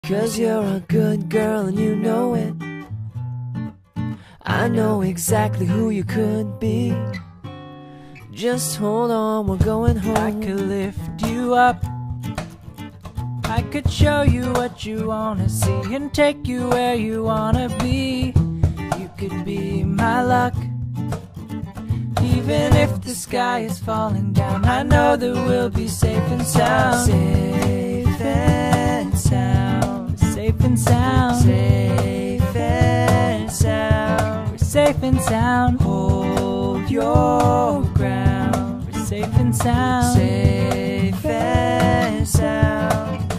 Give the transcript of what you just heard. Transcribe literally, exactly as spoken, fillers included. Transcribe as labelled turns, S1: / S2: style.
S1: 'Cause you're a good girl and you know it. I know exactly who you could be. Just hold on, we're going home.
S2: I could lift you up, I could show you what you wanna see, and take you where you wanna be. You could be my luck. Even if the sky is falling down, I know that we'll be safe and sound.
S1: Safe and sound.
S2: Safe and sound.
S1: Safe and sound.
S2: We're safe and sound.
S1: Hold your ground.
S2: We're safe and sound.
S1: Safe and sound.